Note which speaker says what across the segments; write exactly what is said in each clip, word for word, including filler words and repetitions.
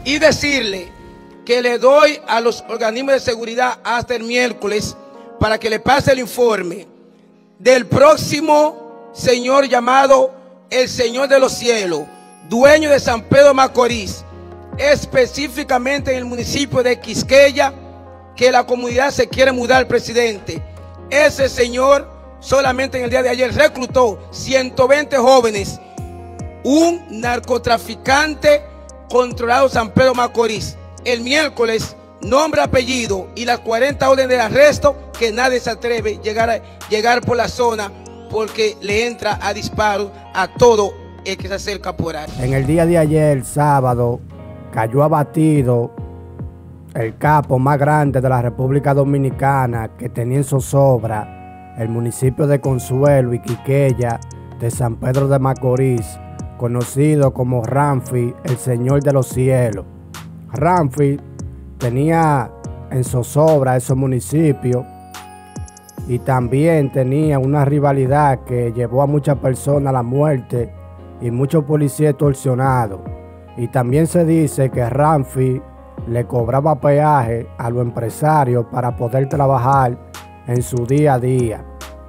Speaker 1: y decirle que le doy a los organismos de seguridad hasta el miércoles para que le pase el informe del próximo señor llamado el Señor de los Cielos, dueño de San Pedro de Macorís, específicamente en el municipio de Quisqueya, que la comunidad se quiere mudar al presidente. Ese señor solamente en el día de ayer reclutó ciento veinte jóvenes, un narcotraficante controlado San Pedro de Macorís. El miércoles, nombre, apellido y las cuarenta órdenes de arresto, que nadie se atreve a llegar, a llegar por la zona porque le entra a disparo a todo el que se acerca por ahí.
Speaker 2: En el día de ayer, sábado, cayó abatido el capo más grande de la República Dominicana que tenía en zozobra el municipio de Consuelo y Quisqueya de San Pedro de Macorís, conocido como Ramfi, el Señor de los Cielos. Ramfi tenía en zozobra esos municipios y también tenía una rivalidad que llevó a muchas personas a la muerte y muchos policías extorsionados. Y también se dice que Ramfi le cobraba peaje a los empresarios para poder trabajar en su día a día.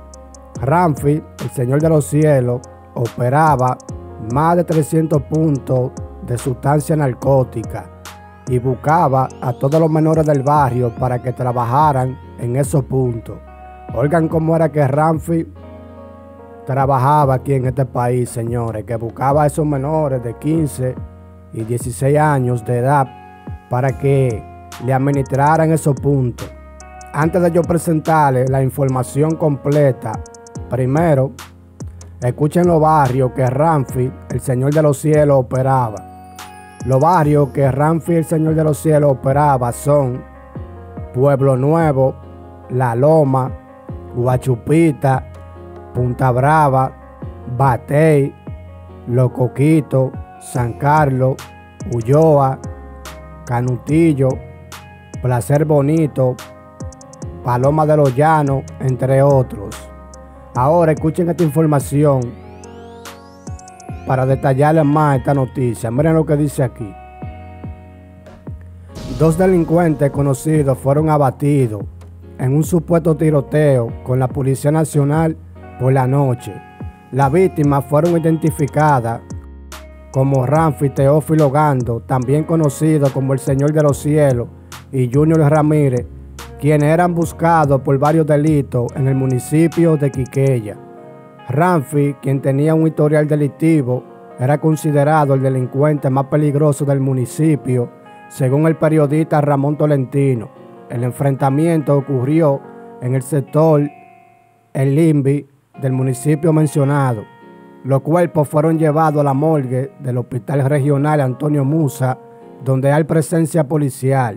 Speaker 2: Ramfi, el Señor de los Cielos, operaba más de trescientos puntos de sustancia narcótica y buscaba a todos los menores del barrio para que trabajaran en esos puntos. Oigan cómo era que Ramfi trabajaba aquí en este país, señores, que buscaba a esos menores de quince y dieciséis años de edad para que le administraran esos puntos. Antes de yo presentarles la información completa, primero, escuchen los barrios que Ramfi, el Señor de los Cielos, operaba. Los barrios que Ramfi, el Señor de los Cielos, operaba son Pueblo Nuevo, La Loma, Guachupita, Punta Brava, Batey, Los Coquitos, San Carlos, Ulloa, Canutillo, Placer Bonito, Paloma de los Llanos, entre otros. Ahora escuchen esta información para detallarles más esta noticia. Miren lo que dice aquí. Dos delincuentes conocidos fueron abatidos en un supuesto tiroteo con la Policía Nacional por la noche. Las víctimas fueron identificadas como Ramfi Teófilo Gando, también conocido como el Señor de los Cielos, y Junior Ramírez, quienes eran buscados por varios delitos en el municipio de Quisqueya. Ramfi, quien tenía un historial delictivo, era considerado el delincuente más peligroso del municipio, según el periodista Ramón Tolentino. El enfrentamiento ocurrió en el sector El Limbi del municipio mencionado. Los cuerpos fueron llevados a la morgue del Hospital Regional Antonio Musa, donde hay presencia policial.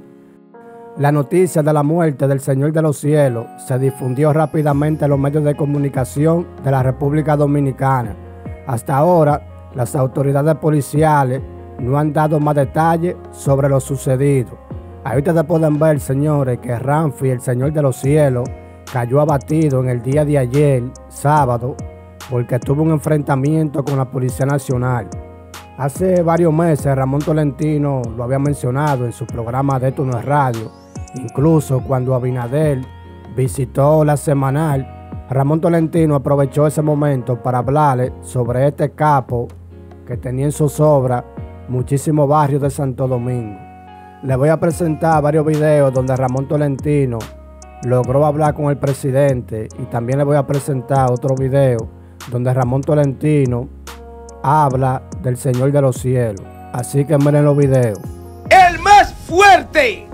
Speaker 2: La noticia de la muerte del Señor de los Cielos se difundió rápidamente en los medios de comunicación de la República Dominicana. Hasta ahora, las autoridades policiales no han dado más detalles sobre lo sucedido. Ahí ustedes pueden ver, señores, que Ramfi, el Señor de los Cielos, cayó abatido en el día de ayer, sábado, porque tuvo un enfrentamiento con la Policía Nacional. Hace varios meses Ramón Tolentino lo había mencionado en su programa de Esto No Es Radio. Incluso cuando Abinader visitó la semanal, Ramón Tolentino aprovechó ese momento para hablarle sobre este capo que tenía en zozobra muchísimos barrios de Santo Domingo. Les voy a presentar varios videos donde Ramón Tolentino logró hablar con el presidente, y también les voy a presentar otro video donde Ramón Tolentino habla del Señor de los Cielos. Así que miren los videos.
Speaker 1: El más fuerte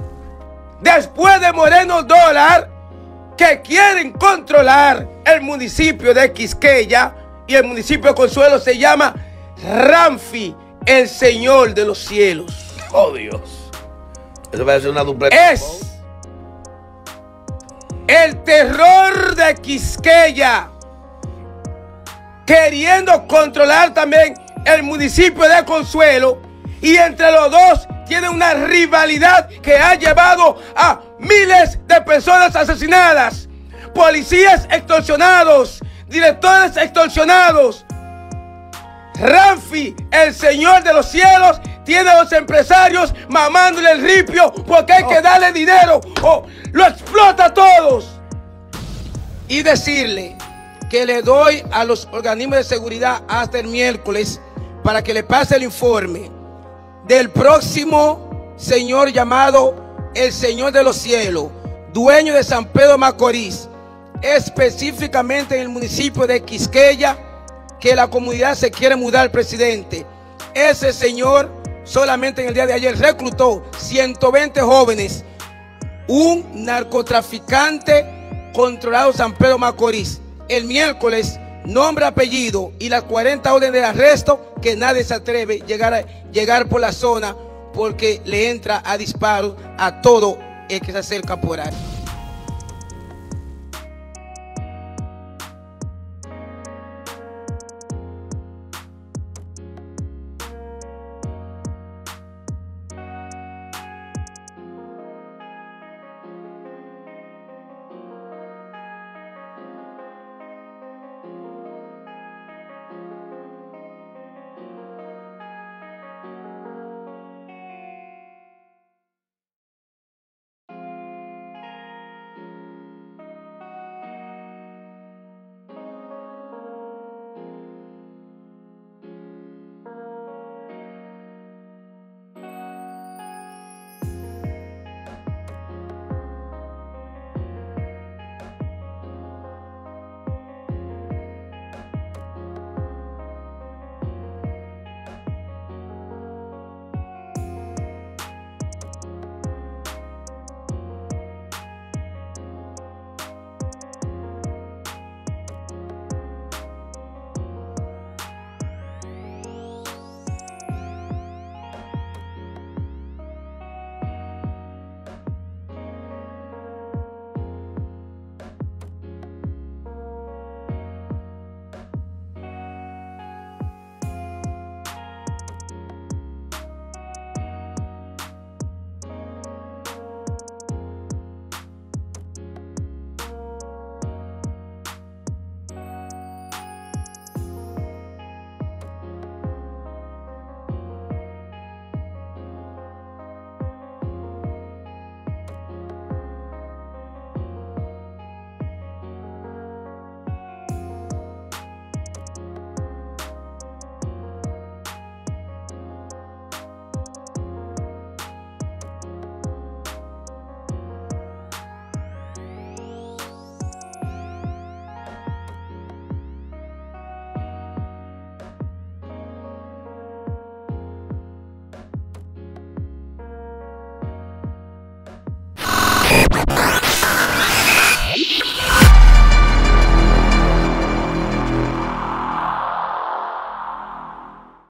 Speaker 1: después de Moreno Dólar, que quieren controlar el municipio de Quisqueya y el municipio de Consuelo, se llama Ramfi, el Señor de los Cielos.
Speaker 3: Oh, Dios. Eso parece una dupla.
Speaker 1: Es el terror de Quisqueya, queriendo controlar también el municipio de Consuelo, y entre los dos tiene una rivalidad que ha llevado a miles de personas asesinadas, policías extorsionados, directores extorsionados. Ramfi, el Señor de los Cielos, tiene a los empresarios mamándole el ripio porque hay que darle dinero o lo explota a todos. Y decirle que le doy a los organismos de seguridad hasta el miércoles para que le pase el informe del próximo señor llamado el Señor de los Cielos, dueño de San Pedro Macorís, específicamente en el municipio de Quisqueya, que la comunidad se quiere mudar al presidente. Ese señor solamente en el día de ayer reclutó ciento veinte jóvenes, un narcotraficante controlado San Pedro Macorís. El miércoles, nombre, apellido y las cuarenta órdenes de arresto, que nadie se atreve a llegar, a llegar por la zona porque le entra a disparo a todo el que se acerca por ahí.